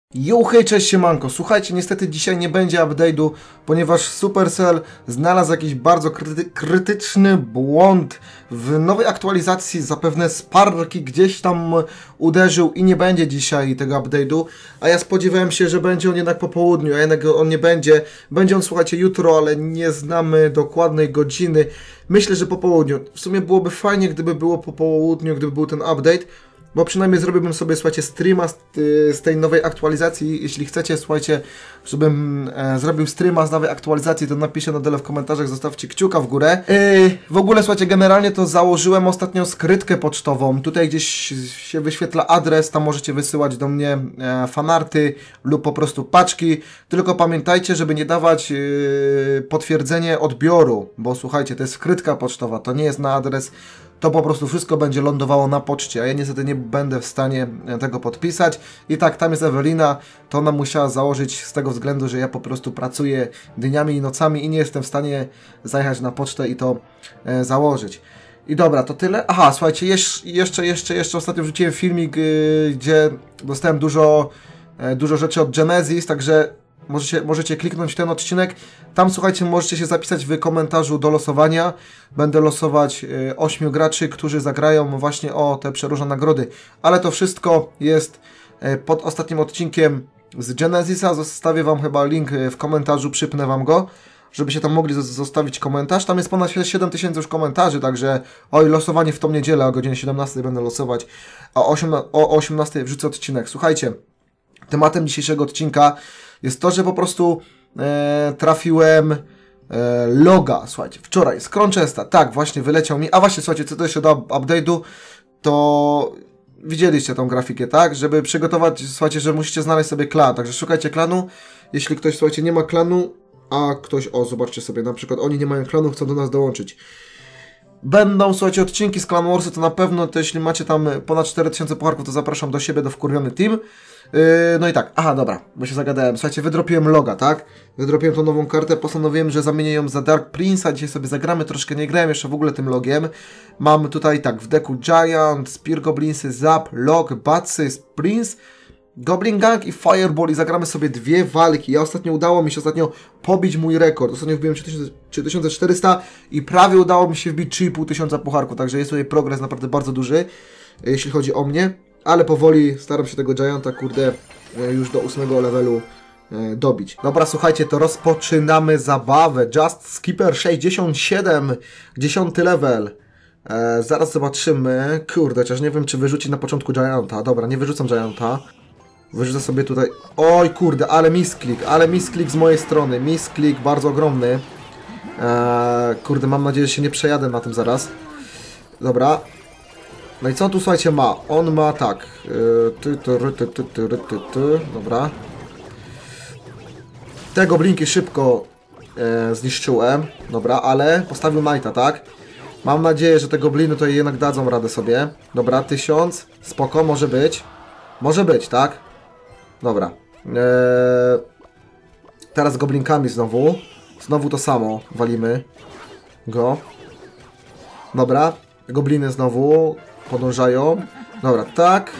Yo, hej, cześć, siemanko. Słuchajcie, niestety dzisiaj nie będzie update'u, ponieważ Supercell znalazł jakiś bardzo krytyczny błąd w nowej aktualizacji. Zapewne Sparki gdzieś tam uderzył i nie będzie dzisiaj tego update'u, a ja spodziewałem się, że będzie on jednak po południu, a jednak on nie będzie. Będzie on, słuchajcie, jutro, ale nie znamy dokładnej godziny. Myślę, że po południu. W sumie byłoby fajnie, gdyby było po południu, gdyby był ten update. Bo przynajmniej zrobiłbym sobie, słuchajcie, streama z tej nowej aktualizacji. Jeśli chcecie, słuchajcie, żebym zrobił streama z nowej aktualizacji, to napiszcie na dole w komentarzach, zostawcie kciuka w górę. W ogóle, słuchajcie, generalnie to założyłem ostatnio skrytkę pocztową. Tutaj gdzieś się wyświetla adres, tam możecie wysyłać do mnie fanarty lub po prostu paczki. Tylko pamiętajcie, żeby nie dawać potwierdzenie odbioru, bo słuchajcie, to jest skrytka pocztowa, to nie jest na adres. To po prostu wszystko będzie lądowało na poczcie, a ja niestety nie będę w stanie tego podpisać. I tak, tam jest Ewelina, to ona musiała założyć z tego względu, że ja po prostu pracuję dniami i nocami i nie jestem w stanie zajechać na pocztę i to założyć. I dobra, to tyle. Aha, słuchajcie, jeszcze ostatnio wrzuciłem filmik, gdzie dostałem dużo rzeczy od Genesis, także możecie kliknąć w ten odcinek. Tam, słuchajcie, możecie się zapisać w komentarzu do losowania. Będę losować 8 graczy, którzy zagrają właśnie o te przeróżne nagrody. Ale to wszystko jest pod ostatnim odcinkiem z Genesisa. Zostawię wam chyba link w komentarzu, przypnę wam go, żebyście tam mogli zostawić komentarz. Tam jest ponad 7000 już komentarzy, także losowanie w tą niedzielę o godzinie 17 będę losować, a o 18 wrzucę odcinek. Słuchajcie, tematem dzisiejszego odcinka jest to, że po prostu trafiłem loga, słuchajcie, wczoraj z Crunchesta, tak, właśnie wyleciał mi, a właśnie, słuchajcie, co to jeszcze do update'u, to widzieliście tą grafikę, tak, żeby przygotować, słuchajcie, że musicie znaleźć sobie klan, także szukajcie klanu, jeśli ktoś, słuchajcie, nie ma klanu, a ktoś, zobaczcie sobie, na przykład oni nie mają klanu, chcą do nas dołączyć. Będą, słuchajcie, odcinki z Clan Warsy, to na pewno, to jeśli macie tam ponad 4000 pucharków, to zapraszam do siebie, do wkurwiony team. No i tak, aha, dobra, bo się zagadałem. Słuchajcie, wydropiłem loga, tak? Wydropiłem tą nową kartę, postanowiłem, że zamienię ją za Dark Prince'a. Dzisiaj sobie zagramy, troszkę nie grałem jeszcze w ogóle tym logiem. Mam tutaj tak, w deku Giant, Spear Goblinsy, Zap, Log, Batsy, Prince, Goblin Gang i Fireball i zagramy sobie dwie walki. Udało mi się pobić mój rekord. Ostatnio wbiłem 3400 i prawie udało mi się wbić 3500 pucharków, także jest tutaj progres naprawdę bardzo duży, jeśli chodzi o mnie. Ale powoli staram się tego Gianta, kurde, już do 8 levelu dobić. Dobra, słuchajcie, to rozpoczynamy zabawę. Just Skipper 67, 10 level. Zaraz zobaczymy. Kurde, chociaż nie wiem, czy wyrzuci na początku Gianta. Dobra, nie wyrzucam Gianta. Wyrzucę sobie tutaj... Oj, kurde, ale misklik z mojej strony. Misklik bardzo ogromny. Kurde, mam nadzieję, że się nie przejadę na tym zaraz. Dobra. No i co on tu, słuchajcie, ma? On ma tak. Dobra. Te goblinki szybko zniszczyłem. Dobra, ale postawił Knighta, tak? Mam nadzieję, że te gobliny tutaj jednak dadzą radę sobie. Dobra, 1000. Spoko, może być. Może być, tak? Dobra. Teraz goblinkami znowu. Znowu to samo. Walimy go. Dobra. Gobliny znowu podążają. Dobra, tak.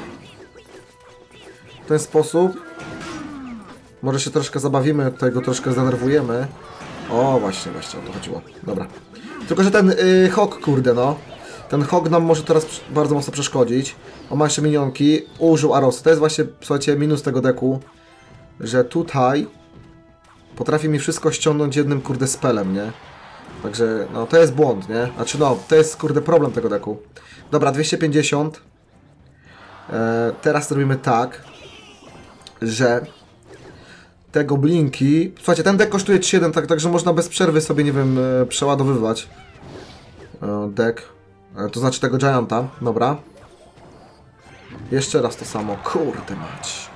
W ten sposób. Może się troszkę zabawimy, tutaj go troszkę zdenerwujemy. O, właśnie o to chodziło. Dobra. Tylko, że ten Hog, kurde, no. Ten Hog nam może teraz bardzo mocno przeszkodzić. On ma jeszcze minionki. Użył Arosy. To jest właśnie, słuchajcie, minus tego deku. Że tutaj potrafi mi wszystko ściągnąć jednym, kurde, spelem, nie? Także, no, to jest błąd, nie? Znaczy, no, to jest, kurde, problem tego deku. Dobra, 250. Teraz zrobimy tak, że te goblinki... Słuchajcie, ten dek kosztuje 3,1, także można bez przerwy sobie, nie wiem, przeładowywać dek. To znaczy tego Gianta. Dobra. Jeszcze raz to samo. Kurde mać.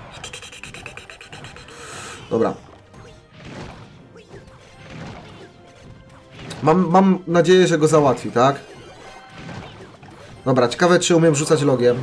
Dobra. Mam nadzieję, że go załatwi, tak? Dobra, ciekawe, czy umiem rzucać logiem.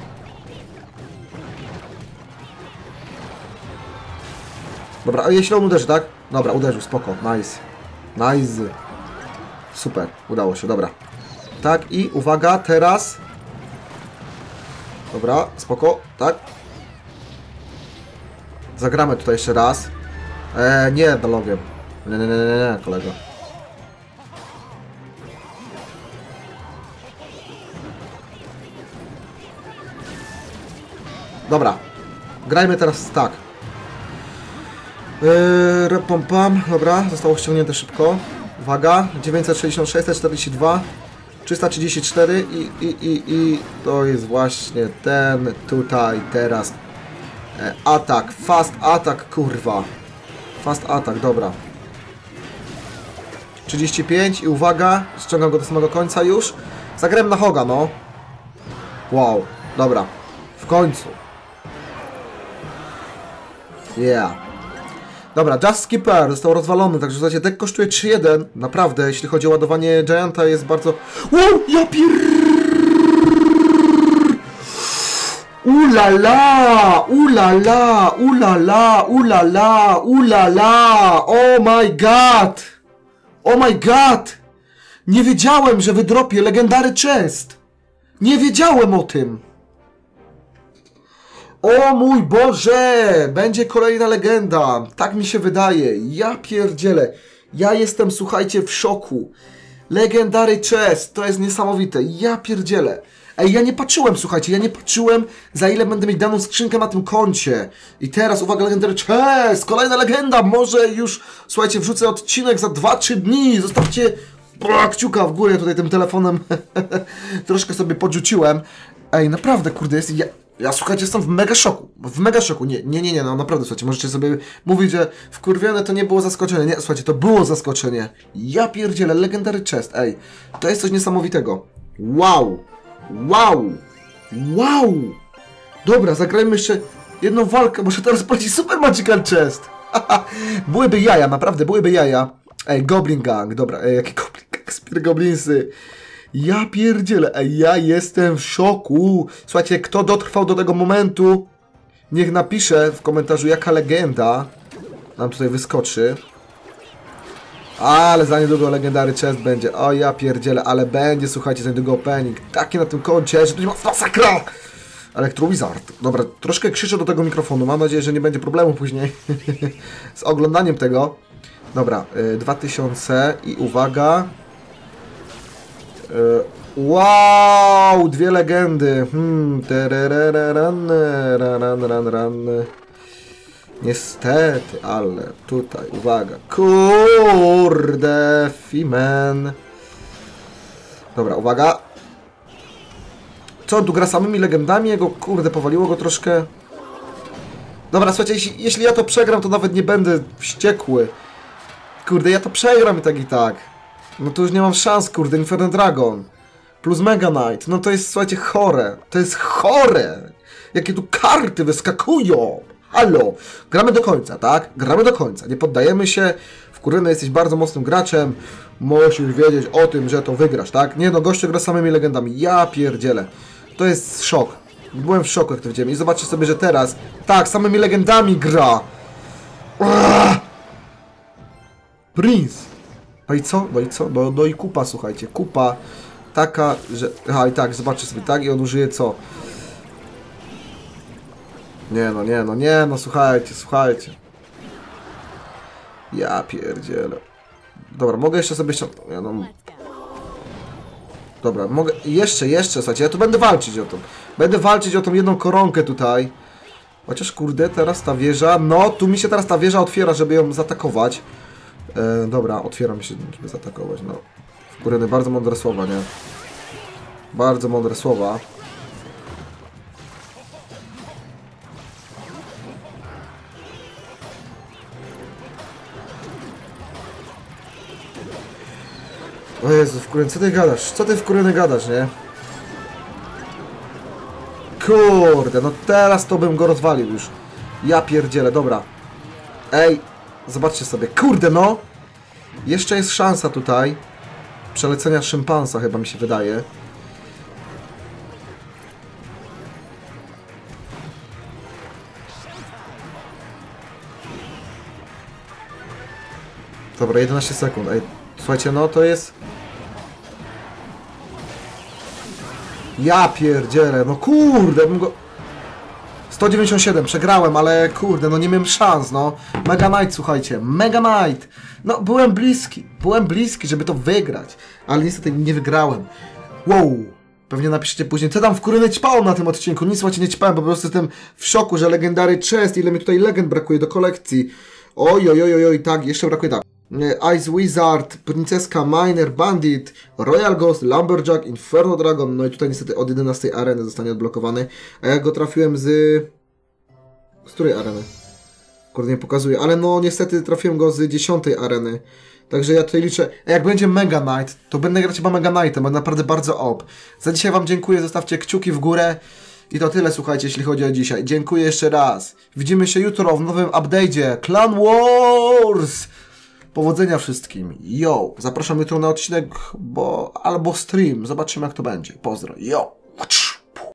Dobra, a jeśli on uderzy, tak? Dobra, uderzył, spoko, nice. Nice. Super, udało się, dobra. Tak, i uwaga, teraz... Dobra, spoko, tak? Zagramy tutaj jeszcze raz. Nie, dialogiem. Nie, kolego. Dobra. Grajmy teraz tak. Pom pam. Dobra, zostało ściągnięte szybko. Uwaga. 960, 642. 334 i to jest właśnie ten tutaj teraz atak, fast atak, kurwa. Fast atak, dobra. 35 i uwaga, ściągam go do samego końca już. Zagrałem na Hoga, no. Wow, dobra. W końcu. Yeah. Dobra, Just Skipper został rozwalony, także w zasadzie deck kosztuje 3-1. Naprawdę, jeśli chodzi o ładowanie Gianta, jest bardzo... Wow, ja Ulala! Ulala! Ulala! Ulala! Ulala! Oh my god! Oh my god! Nie wiedziałem, że wydropię Legendary Chest! Nie wiedziałem o tym! O mój Boże! Będzie kolejna legenda. Tak mi się wydaje. Ja pierdzielę. Ja jestem, słuchajcie, w szoku. Legendary Chest. To jest niesamowite. Ja pierdzielę. Ej, ja nie patrzyłem, słuchajcie. Ja nie patrzyłem, za ile będę mieć daną skrzynkę na tym koncie. I teraz, uwaga, Legendary Chest. Kolejna legenda. Może już, słuchajcie, wrzucę odcinek za 2-3 dni. Zostawcie kciuka w górę tutaj tym telefonem. Troszkę sobie podrzuciłem. Ej, naprawdę, kurde, jest... Ja, słuchajcie, jestem w mega szoku. W mega szoku. Nie, no naprawdę, słuchajcie, możecie sobie mówić, że wkurwione to nie było zaskoczenie. Nie, słuchajcie, to było zaskoczenie. Ja pierdzielę, Legendary Chest, ej. To jest coś niesamowitego. Wow. Wow. Wow. Dobra, zagrajmy jeszcze jedną walkę. Muszę teraz polecić Super Magical Chest. Byłyby jaja, naprawdę, byłyby jaja. Ej, Goblin Gang, dobra, ej, jakie Goblin Gang, Spear Goblinsy. Ja pierdzielę, ej, ja jestem w szoku. Słuchajcie, kto dotrwał do tego momentu, niech napisze w komentarzu, jaka legenda nam tutaj wyskoczy. Ale za niedługo Legendary Chest będzie. O, ja pierdzielę, ale będzie, słuchajcie, za niedługo opening. Taki na tym koncie, że to będzie masakra. Electrowizard. Dobra, troszkę krzyczę do tego mikrofonu. Mam nadzieję, że nie będzie problemu później z oglądaniem tego. Dobra, 2000 i uwaga. Wow, dwie legendy. Niestety, ale tutaj, uwaga. Kurde, Fimen. Dobra, uwaga. Co, on tu gra samymi legendami? Jego, kurde, powaliło go troszkę. Dobra, słuchajcie, jeśli ja to przegram, to nawet nie będę wściekły. Kurde, ja to przegram i tak. No to już nie mam szans, kurde, Inferno Dragon. Plus Mega Knight. No to jest, słuchajcie, chore. To jest chore. Jakie tu karty wyskakują. Halo. Gramy do końca, tak? Gramy do końca. Nie poddajemy się. Wkurwiony, jesteś bardzo mocnym graczem. Musisz wiedzieć o tym, że to wygrasz, tak? Nie no, gościu gra samymi legendami. Ja pierdzielę. To jest szok. Byłem w szoku, jak to widziałem. I zobaczcie sobie, że teraz... Tak, samymi legendami gra. Prince. No i co? No i co? No i kupa, słuchajcie. Kupa taka, że... Aha, i tak, zobaczcie sobie, tak? I on użyje co? Nie no, słuchajcie. Ja pierdzielę. Dobra, mogę jeszcze sobie... Dobra, mogę... Jeszcze, słuchajcie, ja tu będę walczyć o to. Będę walczyć o tą jedną koronkę tutaj. Chociaż, kurde, teraz ta wieża... No, tu mi się teraz ta wieża otwiera, żeby ją zaatakować. Dobra, otwieram się, żeby zaatakować, no. Kurde, bardzo mądre słowa, nie? Bardzo mądre słowa. O Jezu, wkurwiony, co ty gadasz? Co ty wkurwiony gadasz, nie? Kurde, no teraz to bym go rozwalił już. Ja pierdzielę, dobra. Ej, zobaczcie sobie, kurde no! Jeszcze jest szansa tutaj przelecenia szympansa, chyba mi się wydaje. Dobra, 11 sekund. Ej, słuchajcie, no to jest... Ja pierdzielę, no kurde, bym go... 197, przegrałem, ale kurde, no nie miałem szans, no. Mega Knight, słuchajcie, Mega Knight. No, byłem bliski, żeby to wygrać, ale niestety nie wygrałem. Wow, pewnie napiszecie później, co tam w kurę ćpałem na tym odcinku. Nic słuchajcie, nie ćpałem, bo po prostu jestem w szoku, że Legendary Chest, ile mi tutaj legend brakuje do kolekcji. Oj, tak, jeszcze brakuje tak. Ice Wizard, Princeska, Miner, Bandit, Royal Ghost, Lumberjack, Inferno Dragon, no i tutaj niestety od 11 areny zostanie odblokowany, a ja go trafiłem z której areny? Kurde, nie pokazuje, ale no niestety trafiłem go z 10 areny, także ja tutaj liczę, a jak będzie Mega Knight, to będę grać chyba Mega Knightem, bo naprawdę bardzo op. Za dzisiaj wam dziękuję, zostawcie kciuki w górę i to tyle, słuchajcie, jeśli chodzi o dzisiaj. Dziękuję jeszcze raz, widzimy się jutro w nowym update'cie Clan Wars! Powodzenia wszystkim. Yo! Zapraszam jutro na odcinek albo stream. Zobaczymy jak to będzie. Pozdro. Yo!